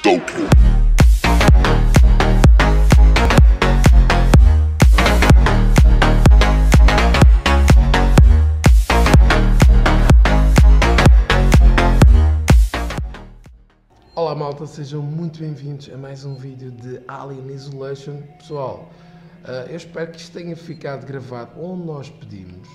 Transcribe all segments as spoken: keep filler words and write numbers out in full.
Tokyo. Olá malta, sejam muito bem-vindos a mais um vídeo de Alien Isolation. Pessoal, uh, eu espero que isto tenha ficado gravado onde nós pedimos.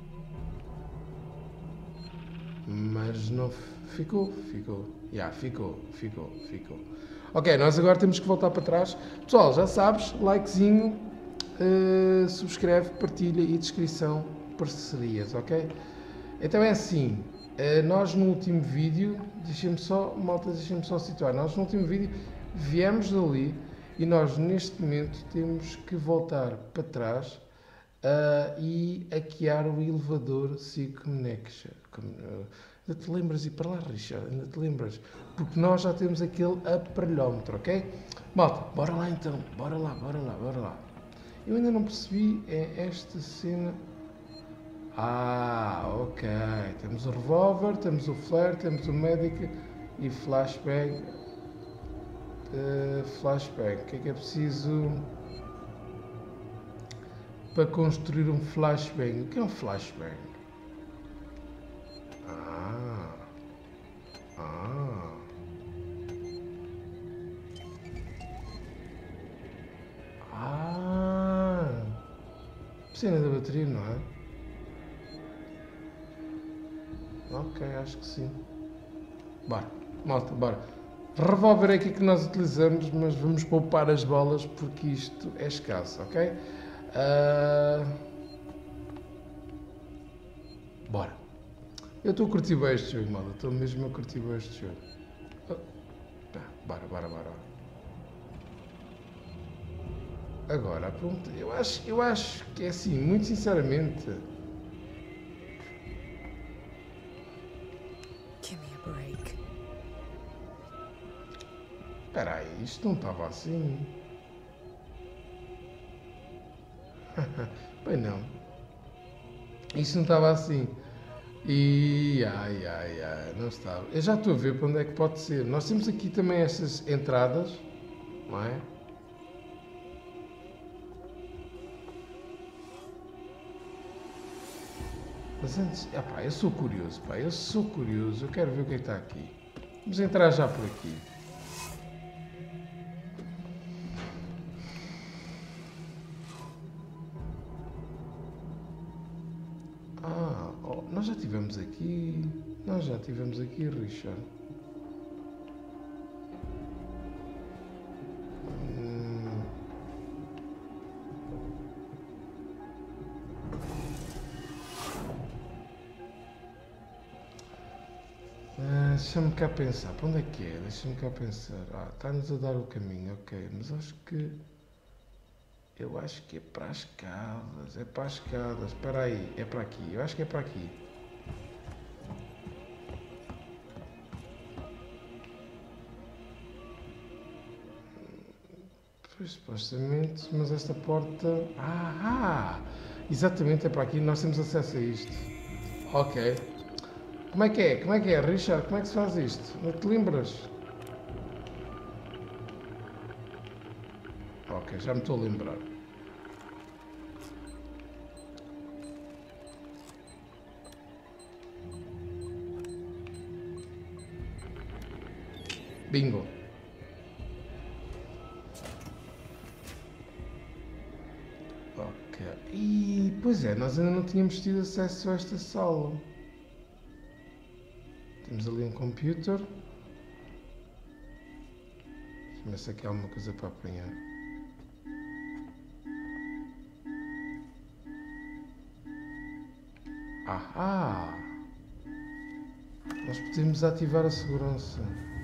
Mas não ficou, ficou, já, yeah, ficou, ficou, ficou. Ok, nós agora temos que voltar para trás. Pessoal, já sabes, likezinho, uh, subscreve, partilha e descrição, parcerias, ok? Então é assim, uh, nós no último vídeo, deixem-me só, malta, deixem-me só situar, nós no último vídeo viemos dali e nós neste momento temos que voltar para trás uh, e hackear o elevador Sigconnection. Ainda te lembras, e para lá, Richard, ainda te lembras? Porque nós já temos aquele aparelhómetro, ok? Malta, bora lá então, bora lá, bora lá, bora lá. Eu ainda não percebi é esta cena. Ah, ok. Temos o revólver, temos o flare, temos o medic e flashbang. Uh, flashbang. O que é que é preciso para construir um flashbang? O que é um flashbang? Ah. Ah. Ah. Piscina da bateria, não é? Ok, acho que sim. Bora, malta, bora. Revólver é aqui que nós utilizamos, mas vamos poupar as bolas porque isto é escasso, ok? Uh... Bora. Eu estou a curtir bem este jogo, malta. Estou mesmo a curtir bem este jogo. Oh. Tá, bora, bora, bora. Agora, pronto. Eu acho, eu acho que é assim, muito sinceramente. Espera aí, isto não estava assim. Bem não. Isto não estava assim. E ai, ai, ai, não estava. Eu já estou a ver para onde é que pode ser. Nós temos aqui também estas entradas, não é? Mas antes, epá, eu sou curioso, pá, eu sou curioso, eu quero ver o que é que está aqui. Vamos entrar já por aqui. Ah, oh, nós já estivemos aqui, nós já estivemos aqui, Richard. Hum. Ah, deixa-me cá pensar, para onde é que é? Deixa-me cá pensar. Ah, está-nos a dar o caminho, ok, mas acho que... Eu acho que é para as escadas, é para as escadas, espera aí, é para aqui, eu acho que é para aqui. Pois, supostamente, mas esta porta... Ah, ah, exatamente, é para aqui, nós temos acesso a isto. Ok. Como é que é? Como é que é, Richard? Como é que se faz isto? Não te lembras? Ok, já me estou a lembrar. Bingo. Ok. E, pois é, nós ainda não tínhamos tido acesso a esta sala. Temos ali um computer. Deixa-me ver se aqui há alguma coisa para apanhar. Ah! Nós podemos ativar a segurança.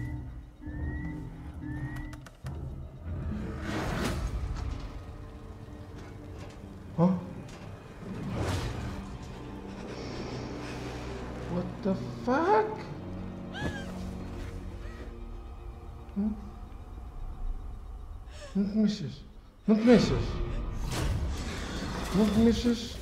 Oh? What the fuck? Hum? Não te mexas. Não te mexas. Não te mexas.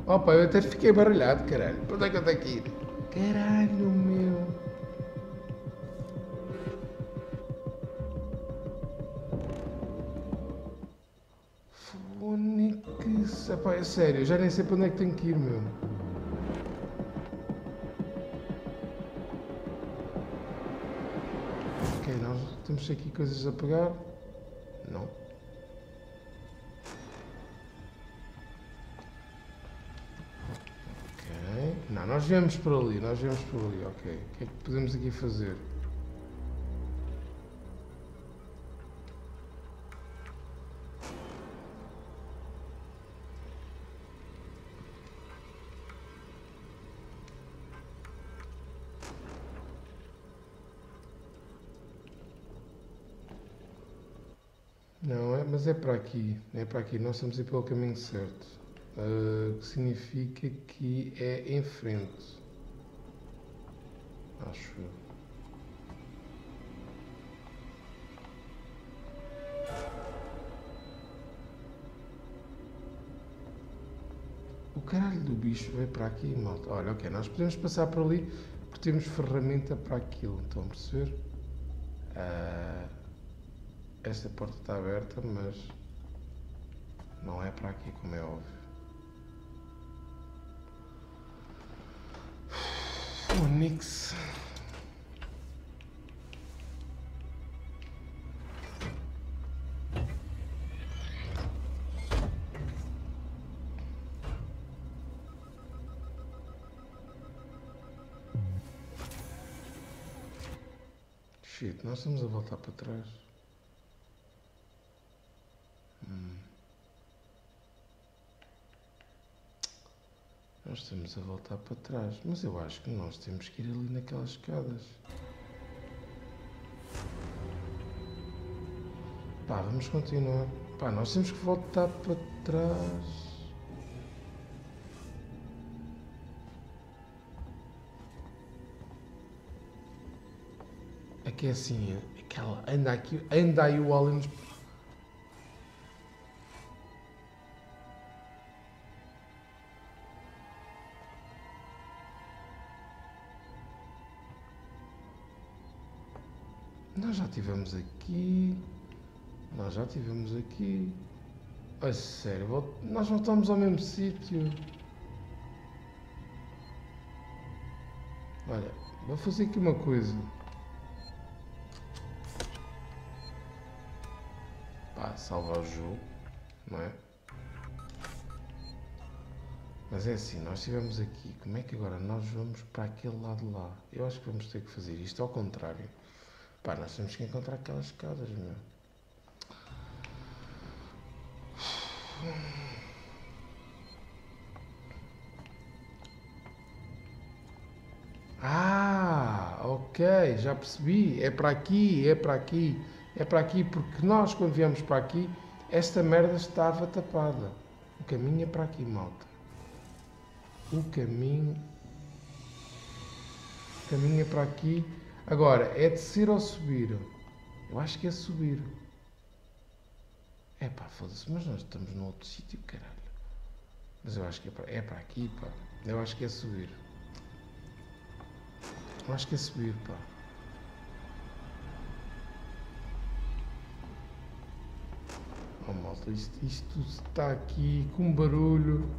Opa, eu até fiquei baralhado, caralho. Para onde é que eu tenho que ir? Caralho, meu. Fónix. Epá, é sério, eu já nem sei para onde é que tenho que ir, meu. Ok, nós temos aqui coisas a pegar. Não. Ok. Não, nós viemos por ali, nós viemos por ali, ok. O que é que podemos aqui fazer? Não, é, mas é para aqui, é para aqui, nós estamos a ir pelo caminho certo. Uh, que significa que é em frente. Acho eu. O caralho do bicho veio para aqui, malta. Olha, ok, nós podemos passar por ali porque temos ferramenta para aquilo. Estão a perceber? Uh, esta porta está aberta, mas não é para aqui, como é óbvio. Fónix. Shit, nós estamos a voltar para trás. Hum. Nós estamos a voltar para trás, mas eu acho que nós temos que ir ali naquelas escadas. Pá, vamos continuar. Pá, nós temos que voltar para trás. É que é assim, aquela, anda aqui, anda aí o Alien. Nós já estivemos aqui. Nós já estivemos aqui. A sério, nós voltamos ao mesmo sítio. Olha, vou fazer aqui uma coisa. Pá, salvar o jogo, não é? Mas é assim, nós estivemos aqui. Como é que agora nós vamos para aquele lado lá? Eu acho que vamos ter que fazer isto ao contrário. Pá, nós temos que encontrar aquelas escadas, meu. Ah, ok, já percebi. É para aqui, é para aqui, é para aqui, porque nós, quando viemos para aqui, esta merda estava tapada. O caminho é para aqui, malta. O caminho... O caminho é para aqui. Agora, é descer ou subir? Eu acho que é subir. É pá, foda-se, mas nós estamos num outro sítio, caralho. Mas eu acho que é para, é para aqui, pá. Eu acho que é subir. Eu acho que é subir, pá. Oh, malta, isto, isto está aqui com barulho.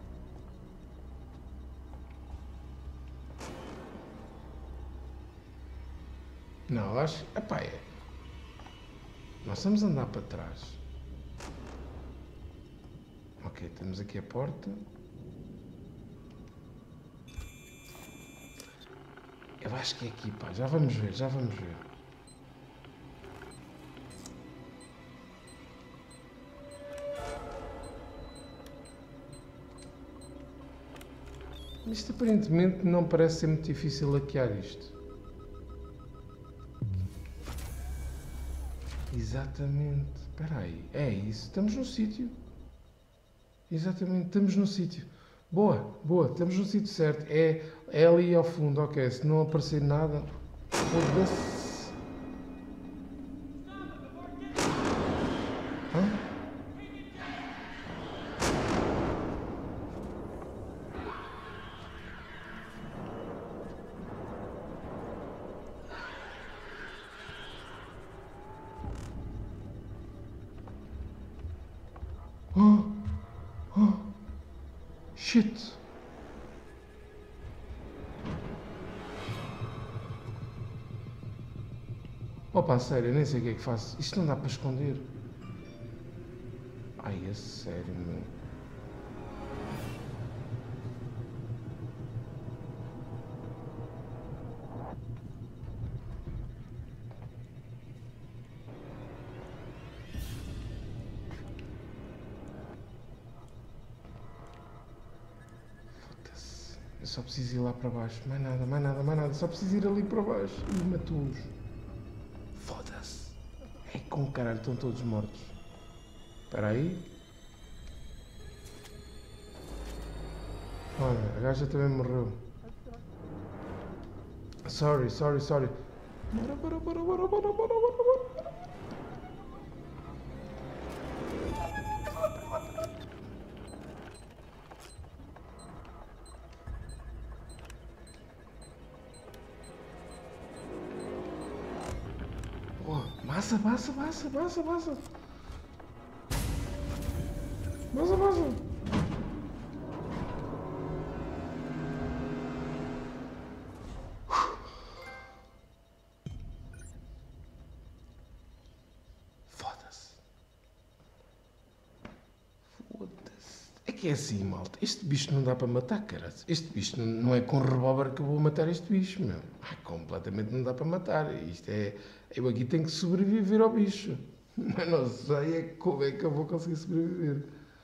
Não, eu acho... Epá, é... Nós estamos a andar para trás. Ok, temos aqui a porta. Eu acho que é aqui, pá. Já vamos ver, já vamos ver. Isto aparentemente não parece ser muito difícil hackear isto. Exatamente. Espera aí. É isso. Estamos no sítio. Exatamente. Estamos no sítio. Boa. Boa. Estamos no sítio certo. É, é ali ao fundo. Ok. Se não aparecer nada... Foda-se. Hã? Oh, oh, shit. Opa, sério, eu nem sei o que é que faço. Isto não dá para esconder. Ai, é sério, meu. Foda-se. Eu só preciso ir lá para baixo. Mais nada, mais nada, mais nada. Só preciso ir ali para baixo. E matou-os. Foda-se. É com caralho, estão todos mortos. Espera aí. Olha, a gaja também morreu. Sorry, sorry, sorry. Bora, bora, bora, bora, bora, bora, bora, bora. Oh, massa, massa, massa, massa, massa. Massa, massa. Foda-se. Foda-se. É que é assim, malta. Este bicho não dá para matar, cara. Este bicho não é com revólver que eu vou matar este bicho, meu. Ai, completamente não dá para matar. Isto é... Eu aqui tenho que sobreviver ao bicho. Mas não sei é como é que eu vou conseguir sobreviver.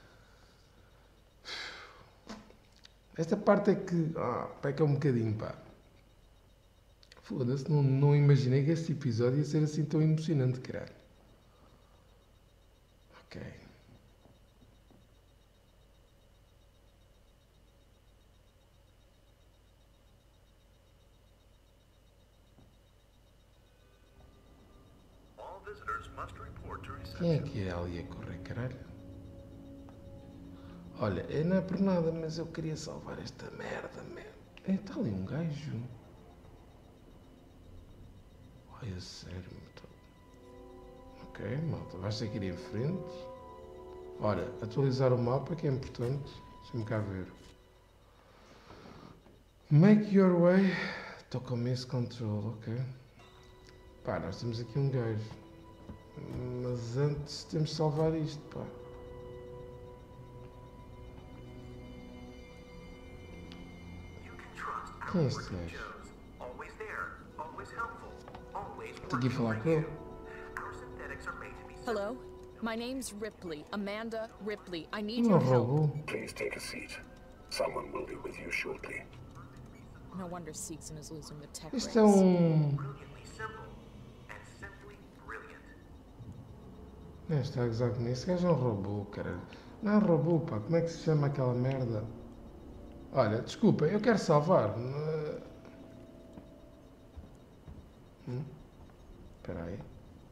Esta parte é que... Ah, peca um bocadinho, pá. Foda-se, não, não imaginei que este episódio ia ser assim tão emocionante, caralho. Ok. Quem é que é ali a correr, caralho? Olha, eu não é por nada, mas eu queria salvar esta merda, merda. É, está ali um gajo. Ai, é sério, meu. Ok, malta, vais ter que ir em frente. Olha, atualizar o mapa que é importante. Deixa-me cá ver. Make your way. Estou com miss control, ok. Pá, nós temos aqui um gajo. Mas antes temos de salvar isto, pá. Quem é este gajo? Tenho que ir falar com ele. Hello, my name's Ripley, Amanda Ripley. I need Não your help. roubou. Please take a seat. Someone will be with you shortly. No wonder Seegson is losing the tech Isto race. é um... Não está a gozar comigo. Esse gajo não roubou, caralho. Não roubou, pá. Como é que se chama aquela merda? Olha, desculpa, eu quero salvar. Hum? Espera aí.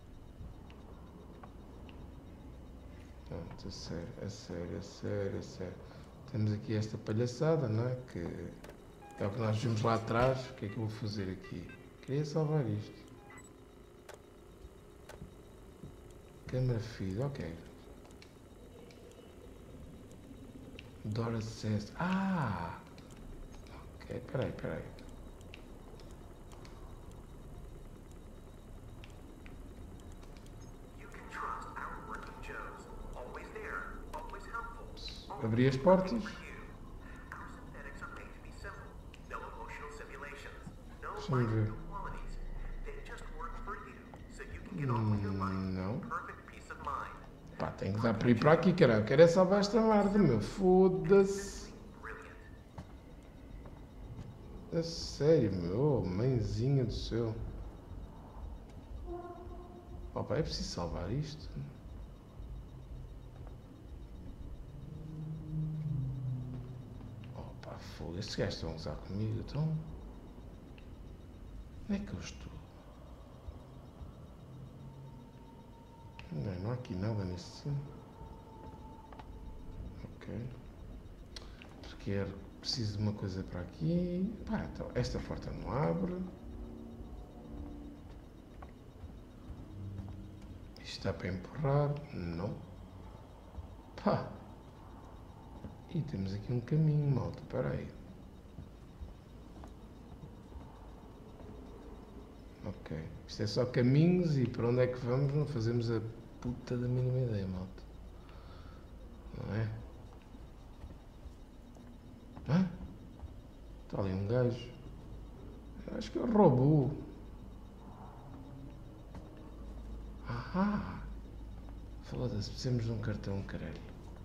Pronto, a sério, a sério, a sério, a sério. Temos aqui esta palhaçada, não é? Que é o que nós vimos lá atrás. O que é que eu vou fazer aqui? Queria salvar isto. Câmara feed, ok. Door access. Ah! Ok, peraí, peraí. Abri as portas. Deixa-me ver. Hum, não. Pá, tem que dar para ir para aqui, caralho. Quero é salvar esta merda, meu. Foda-se. A sério, meu. Oh, mãezinha do céu. Opa, é preciso salvar isto. Opa, foda-se. Estes gajos estão a usar comigo, então. Onde é que eu estou? Não, não há aqui nada nesse cima. Ok. Porque preciso de uma coisa para aqui. Pá, então esta porta não abre. Isto está para empurrar? Não. Pá. E temos aqui um caminho, malta. Espera aí. Ok. Isto é só caminhos e para onde é que vamos não fazemos a puta da mínima ideia, malta. Não é? Hã? Está ali um gajo. Eu acho que é o robô. Ahá! Foda-se, precisamos de um cartão, caralho.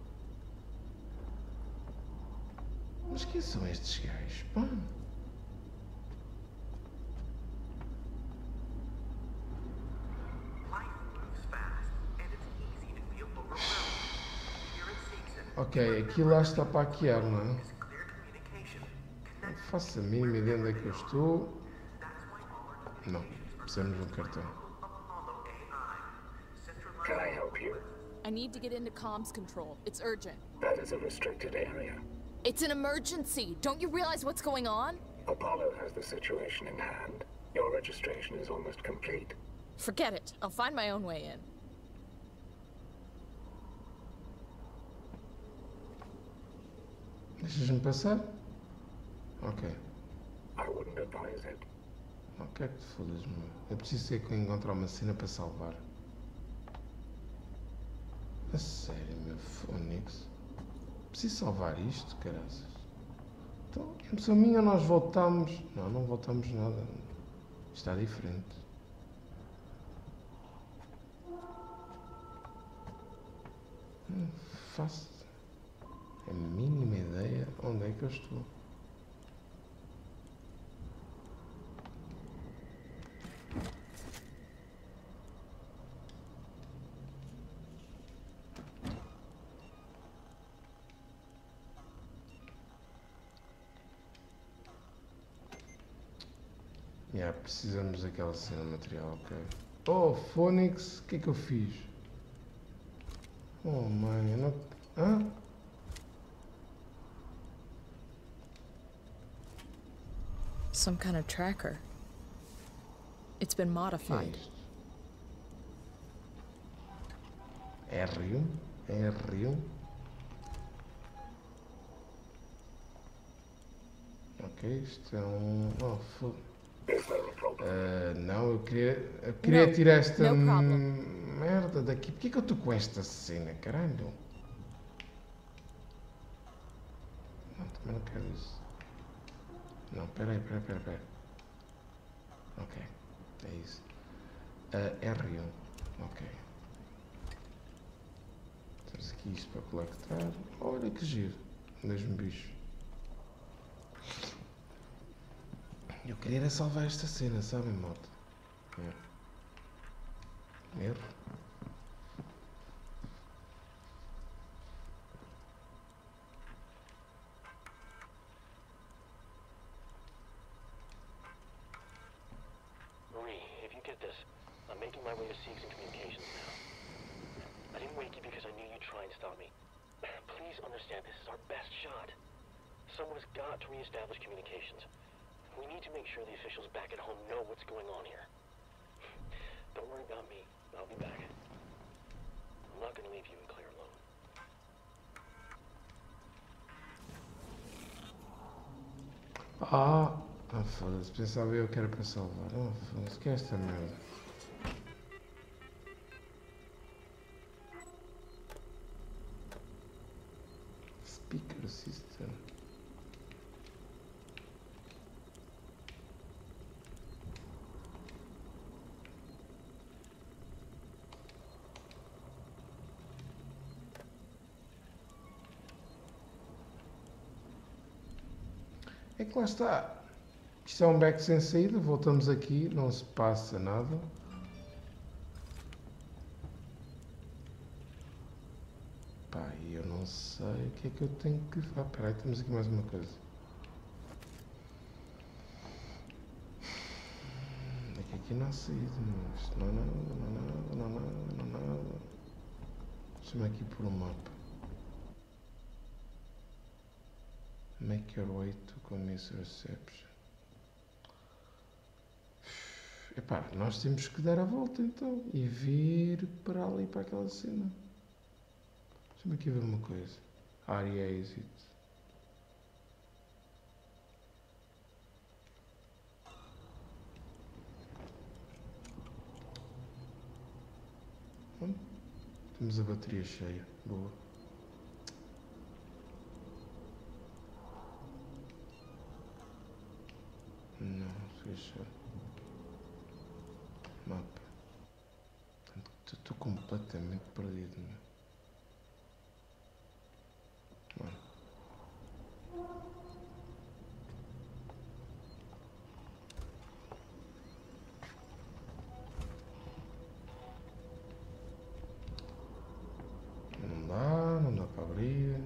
Mas quem são estes gajos, pá? Ok, aqui lá está para hackear, não é? Não faço a mínima ideia onde é que eu estou. Não, precisamos de um cartão. Can I help you? I need to get into comms control. It's urgent. That is a restricted area. It's an emergency. Don't you realize what's going on? Apollo has the situation in hand. Your registration is almost complete. Forget it. I'll find my own way in. Deixas-me passar? Ok. I wouldn't advise it. Não quero que te fodas, meu. Eu preciso ser que eu encontrar uma cena para salvar. A sério, meu Fónix. Preciso salvar isto, caraças. Então, é emoção minha, nós voltamos. Não, não voltamos nada. Está diferente. Não faço a mínima ideia onde é que eu estou. Yeah, precisamos daquela cena material, ok. Oh, Fónix, o que é que eu fiz? Oh, mãe, eu não... Hã? Some kind of tracker. It's been O que é modified. isto? R um? R um? Ok, isto é um... Oh, foda. Is there a problem? Uh, não, eu queria, eu queria No, tirar esta no problem. merda daqui. Porquê que eu estou com esta cena, caralho? Não, também não quero isso. Não, peraí, peraí, peraí, peraí. Ok, é isso. Uh, R um, ok. Temos aqui isto para colectar. Olha que giro, mesmo bicho. Eu queria era salvar esta cena, sabem, malta? É. Erro. Marie, if you get this, I'm making my way to Siegs and Communications now. I didn't wake you because I knew you'd try and stop me. Please understand, this is our best shot. Someone has got to reestablish communications. We need to make sure the officials back at home know what's going on here. Don't worry about me. I'll be back. I'm not going to leave you and Claire alone. Ah, ah foda-se. Pensava eu que era para salvar. Ah, foda-se. Que é esta merda? Speaker system. É que lá está. Isto é um beco sem saída. Voltamos aqui. Não se passa nada. Pá, eu não sei o que é que eu tenho que... Ah, peraí, temos aqui mais uma coisa. É que aqui não há saída, não. Isto não há nada, não há nada, não há nada, não há nada. Deixa-me aqui por um mapa. Make your way to Commiss Reception. Epá, nós temos que dar a volta então e vir para ali, para aquela cena. Deixa-me aqui ver uma coisa. Area exit. Hum, temos a bateria cheia. Boa. Não, fecha. Mapa. Estou completamente perdido, meu. Mano. Não dá, não dá para abrir.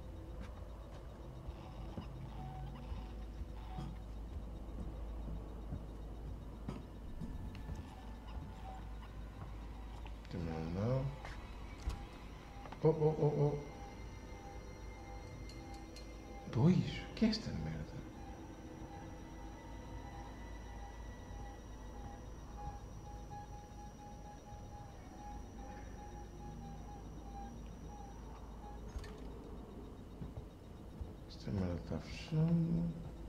Também não dá. Oh, oh, oh, oh. Dois? O que é esta merda? Esta merda está fechando.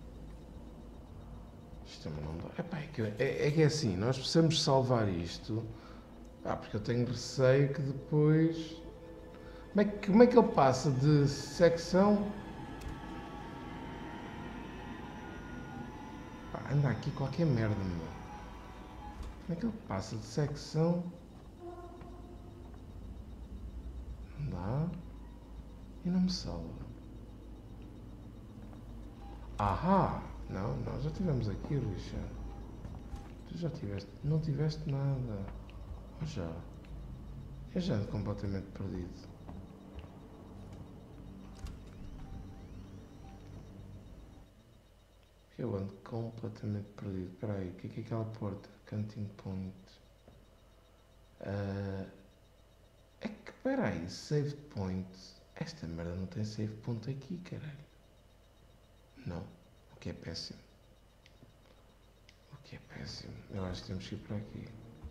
Isto também não dá. Epá, é, que, é, é que é assim, nós precisamos salvar isto. Ah, porque eu tenho receio que depois... Como é que, como é que ele passa de secção... Pá, anda aqui qualquer merda, meu. Como é que ele passa de secção... Não dá. E não me salva. Ahá! Não, nós já tivemos aqui, Richard. Tu já tiveste... Não tiveste nada. Ou já? Eu já ando completamente perdido. Eu ando completamente perdido. Espera aí, o que é que é aquela porta? Canting point. Uh, é que, espera aí, save point. Esta merda não tem save point aqui, caralho. Não, o que é péssimo. O que é péssimo. Eu acho que temos que ir para aqui.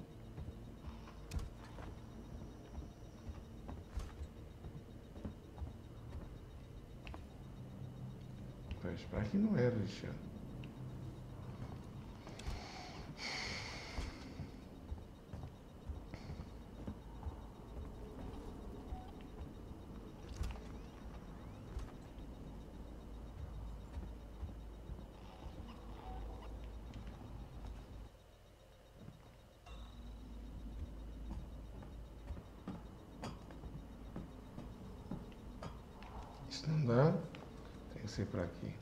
Pois, para aqui não é, Richard. Isto não dá. Tem que ser para aqui.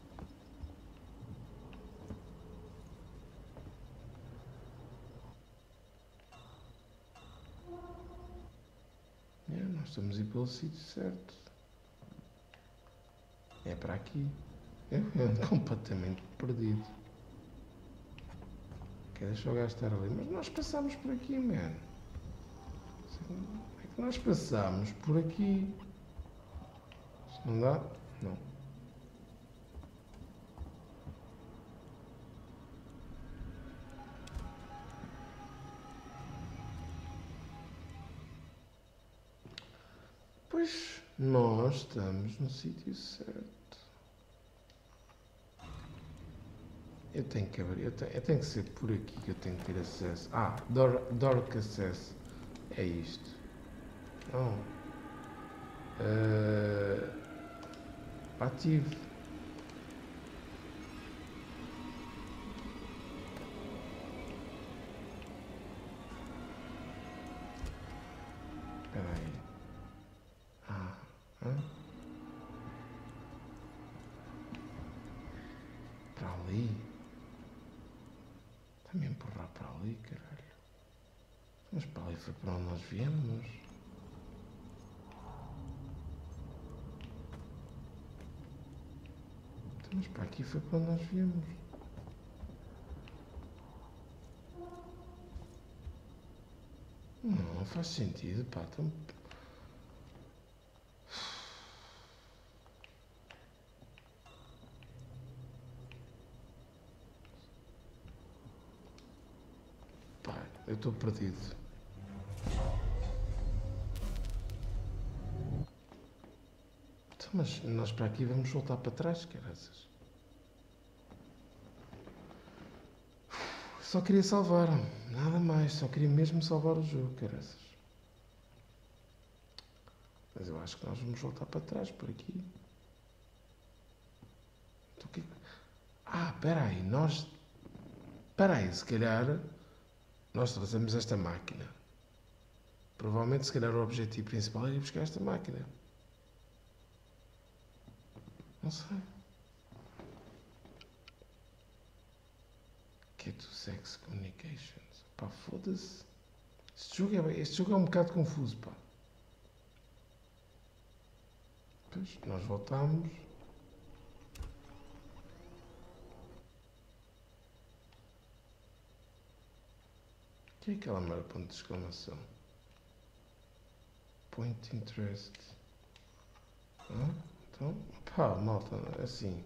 É, nós estamos a ir pelo sítio certo. É para aqui. Eu ando completamente perdido. Quer deixar o gajo estar ali? Mas nós passámos por aqui, man. É que nós passámos por aqui. Isto não dá? Não. Pois nós estamos no sítio certo. Eu tenho que abrir, eu tenho, eu tenho que ser por aqui que eu tenho que ter acesso. Ah, door, door que acesso. É isto. Não. Uh, ativo. Espera aí. Ah, hã? Para ali? Está-me a empurrar para ali, caralho. Mas para ali foi para onde nós viemos. Mas para aqui foi para onde nós viemos. Não, não faz sentido, pá. Então... Pá, eu estou perdido. Mas nós para aqui vamos voltar para trás, caraças. Só queria salvar, nada mais, só queria mesmo salvar o jogo, caraças. Mas eu acho que nós vamos voltar para trás por aqui. Então, que... Ah, espera aí, nós... Espera aí, se calhar nós trazemos esta máquina. Provavelmente, se calhar, o objetivo principal é ir buscar esta máquina. Não sei. Get to Sex Communications. Pá, foda-se. Este jogo, é, este jogo é um bocado confuso, pá. Pois, nós voltamos. O que é aquela merda ponto de exclamação? Point interest. Ah, então, pá, malta, assim.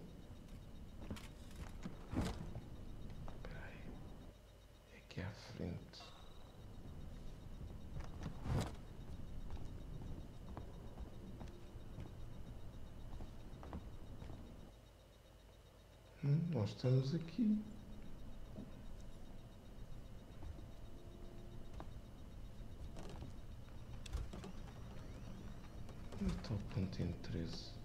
Espera aí. É aqui à frente. Hum, nós estamos aqui. Onde está o ponto de interesse?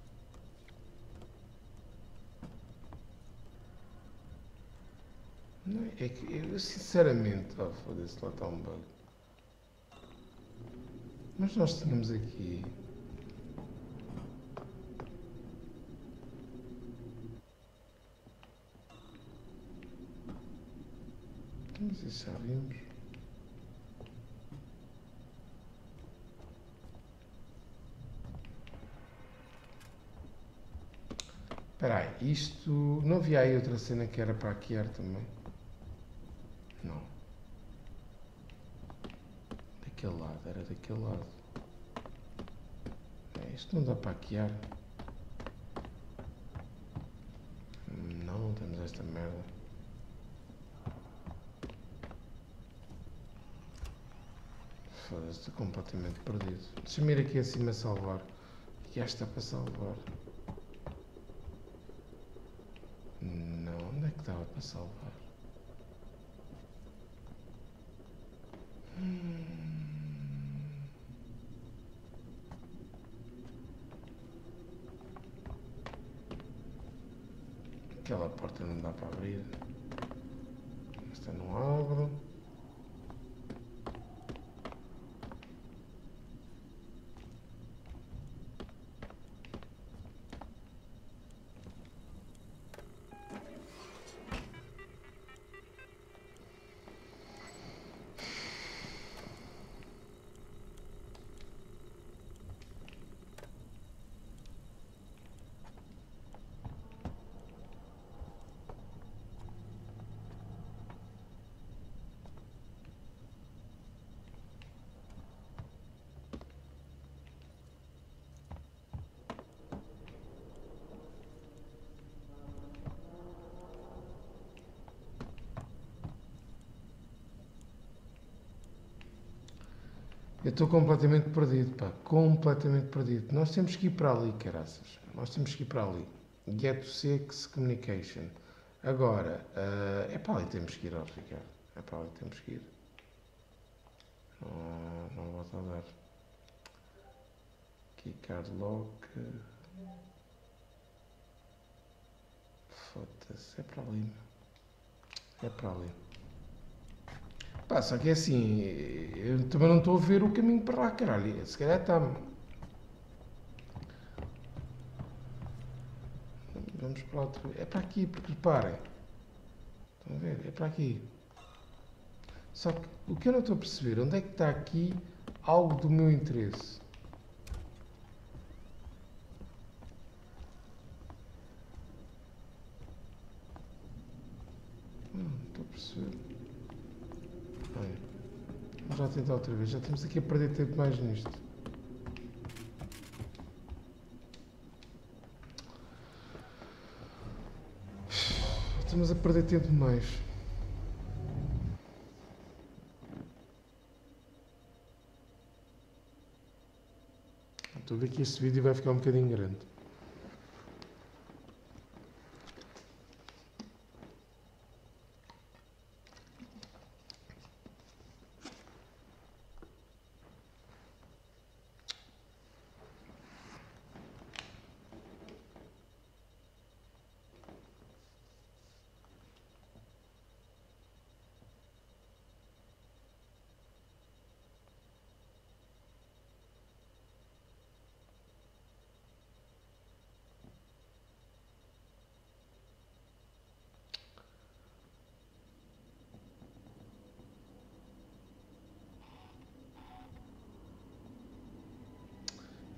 Não, é que eu sinceramente... Oh, foda-se, lá está um bug. Mas nós tínhamos aqui... Mas isso já vimos. Espera aí, isto... Não havia aí outra cena que era para hackear também? Não. Daquele lado, era daquele lado. É, isto não dá para hackear. Não, não temos esta merda. Foda-se, estou completamente perdido. Deixa-me ir aqui acima salvar. E esta está para salvar. Não, onde é que dava para salvar? Hum. Aquela porta não dá para abrir. Esta não abre. Eu estou completamente perdido, pá. Completamente perdido. Nós temos que ir para ali, caraças. Nós temos que ir para ali. Get to Sex Communication. Agora, uh, é para ali que temos que ir, ó, Ricardo. É para ali que temos que ir. Não, não volto a dar. Keycard lock. Foda-se. É para ali. É para ali. Pá, só que é assim, eu também não estou a ver o caminho para lá, caralho. Se calhar está... Vamos para lá outra vez. É para aqui, porque reparem. Estão a ver? É para aqui. Só que o que eu não estou a perceber, onde é que está aqui algo do meu interesse? Hum, não estou a perceber. Vamos já tentar outra vez. Já estamos aqui a perder tempo mais nisto. Estamos a perder tempo mais. Estou a ver que este vídeo vai ficar um bocadinho grande.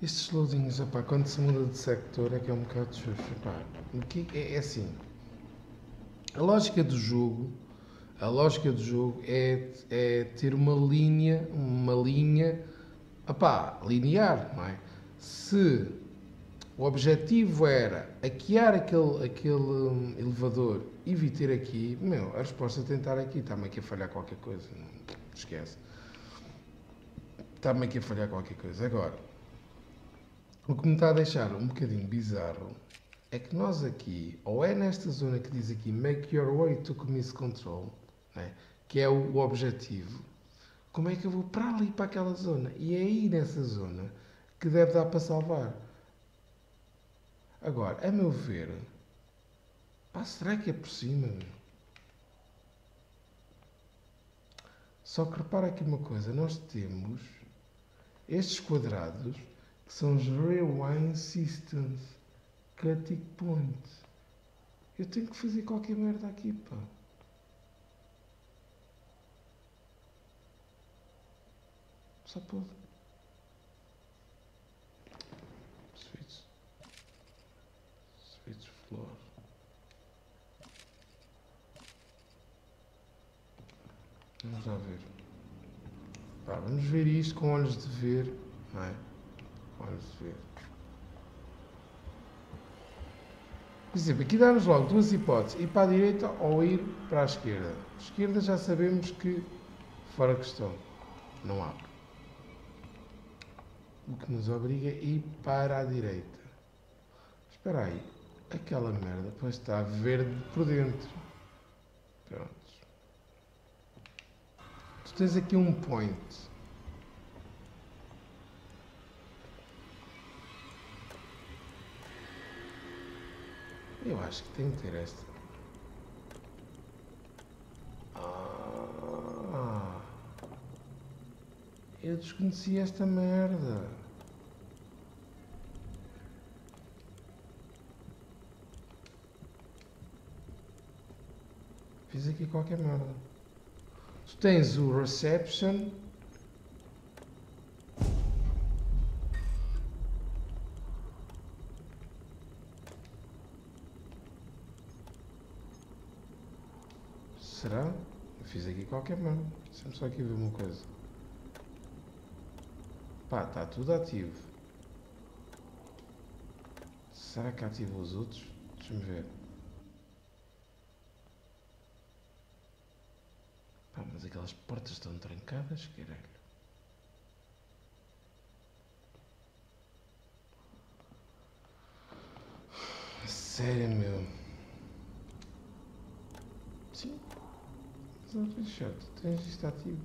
Estes loadings, epá, quando se muda de sector é que é um bocado chufo. Epá, o que é, é assim. A lógica do jogo, a lógica do jogo é, é ter uma linha, uma linha, epá, linear, não é? Se o objetivo era hackear aquele, aquele hum, elevador e vir ter aqui, meu, a resposta tem de estar aqui. Está-me aqui a falhar qualquer coisa. Não, esquece. Está-me aqui a falhar qualquer coisa. Agora, o que me está a deixar um bocadinho bizarro é que nós aqui, ou é nesta zona que diz aqui Make your way to commit control, né, que é o, o objetivo, como é que eu vou para ali, para aquela zona? E é aí nessa zona que deve dar para salvar. Agora, a meu ver, pá, será que é por cima? Só que repara aqui uma coisa, nós temos estes quadrados que são os Rewind Systems Cutting Points. Eu tenho que fazer qualquer merda aqui, pá. Só pode. Switch. Switch floor. Vamos lá ver. Pá, vamos ver isto com olhos de ver, não é? Com olhos de ver. Por exemplo, aqui dá-nos logo duas hipóteses, ir para a direita ou ir para a esquerda. A esquerda já sabemos que, fora questão, não há. O que nos obriga a ir para a direita. Espera aí, aquela merda depois está verde por dentro. Pronto. Tu tens aqui um point. Eu acho que tem que ter esta. Ah, eu desconheci esta merda. Fiz aqui qualquer merda. Tu tens o reception. Será? Eu fiz aqui qualquer merda. Deixa-me só aqui ver uma coisa. Pá, está tudo ativo. Será que ativa os outros? Deixa-me ver. Pá, mas aquelas portas estão trancadas, caralho. Sério, meu. Sim. Mas é chato. Tens isto ativo.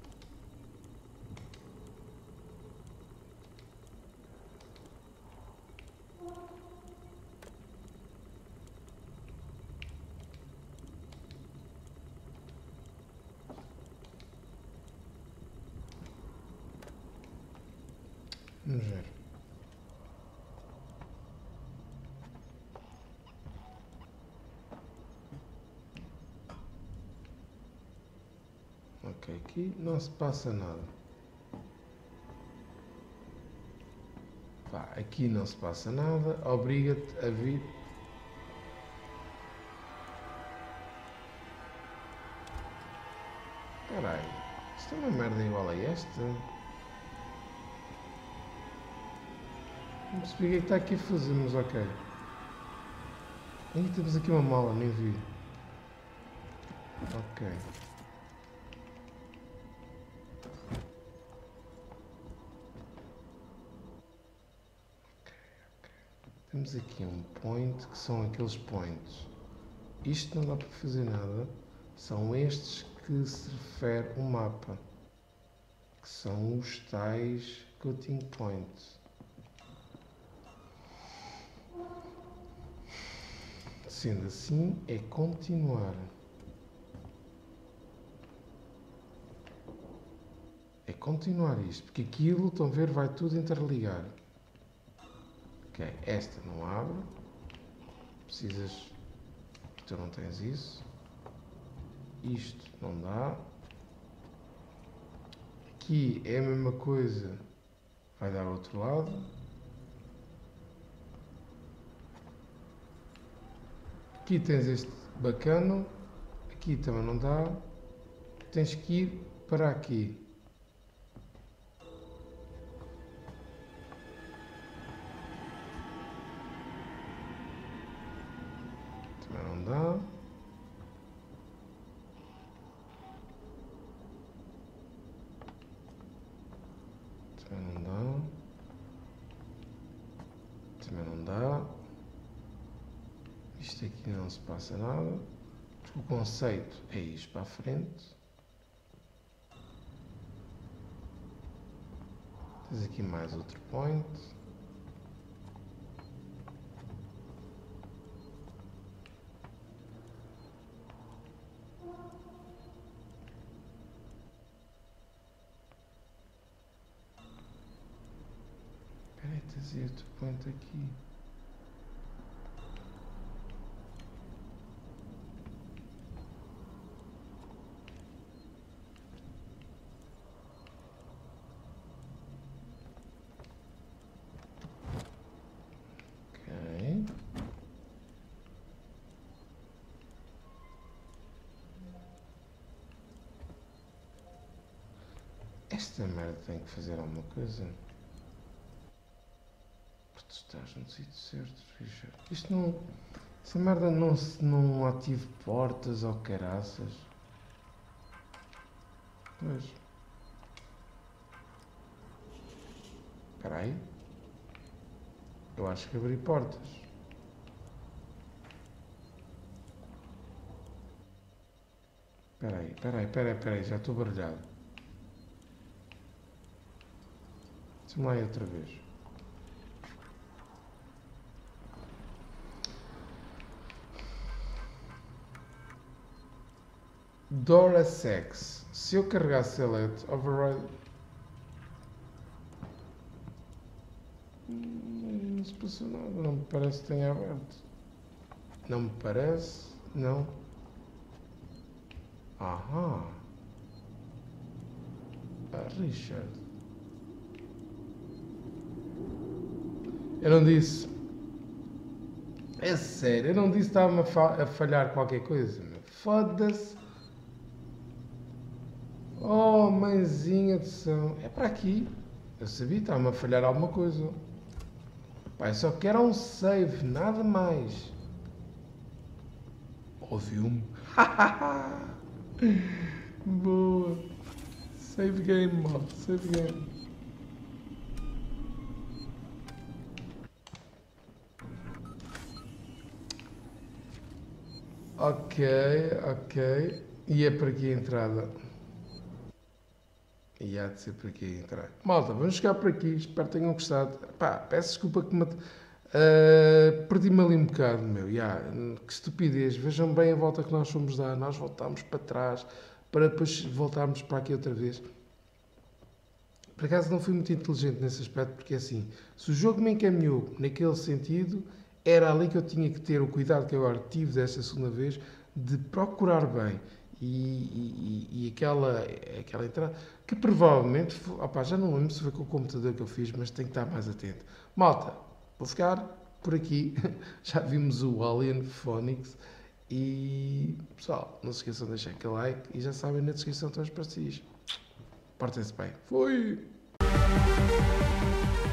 Vamos ver. Ok, aqui não se passa nada. Pá, aqui não se passa nada. Obriga-te a vir. Caralho, isto é uma merda igual a esta. Não percebi o que é que está aqui a fazer, mas ok. Aí temos aqui uma mala, nem vi. Ok. Temos aqui um point, que são aqueles points. Isto não dá para fazer nada. São estes que se refere o mapa. Que são os tais cutting points. Sendo assim, é continuar. É continuar isto, porque aquilo, estão a ver, vai tudo interligar. Ok, esta não abre. Precisas... Tu não tens isso. Isto não dá. Aqui é a mesma coisa. Vai dar ao outro lado. Aqui tens este bacano. Aqui também não dá. Tens que ir para aqui. Também não dá. Também não dá. Também não dá. Isto aqui não se passa nada. O conceito é ir para a frente. Tens aqui mais outro point. Espera aí, tens aí outro point aqui. Esta merda tem que fazer alguma coisa. Tu estás no sítio certo, Richard. Isto não... Esta merda não, não ativa portas ou caraças. Pois. Espera aí. Eu acho que abri portas. Espera aí, espera aí, espera aí, espera aí. Já estou baralhado. Vamos lá aí outra vez. Dora Sex. Se eu carregar Select, Override... Não se passou nada. Não me parece que tenha aberto. Não me parece. Não. Aham. Ah, Richard. Eu não disse. É sério, eu não disse que estava a, fa a falhar qualquer coisa. Foda-se. Oh, mãezinha de São. É para aqui. Eu sabia que estava a falhar alguma coisa. Pai, só quero um save, nada mais. Ouviu-me? Boa. Save game, mal. Save game. Ok, ok. E é por aqui a entrada. E há de ser por aqui a entrada. Malta, vamos chegar por aqui. Espero que tenham gostado. Pá, peço desculpa que me... Uh, perdi-me ali um bocado, meu. Yeah, que estupidez. Vejam bem a volta que nós fomos dar. Nós voltámos para trás para depois voltarmos para aqui outra vez. Por acaso não fui muito inteligente nesse aspecto, porque assim, se o jogo me encaminhou naquele sentido... Era ali que eu tinha que ter o cuidado que agora tive desta segunda vez de procurar bem e, e, e aquela, aquela entrada que provavelmente, opa, já não lembro se foi com o computador que eu fiz, mas tenho que estar mais atento. Malta, vou ficar por aqui, já vimos o Alien Phoenix e pessoal, não se esqueçam de deixar aquele like e já sabem, na descrição estão os parceiros. Portem-se bem. Fui!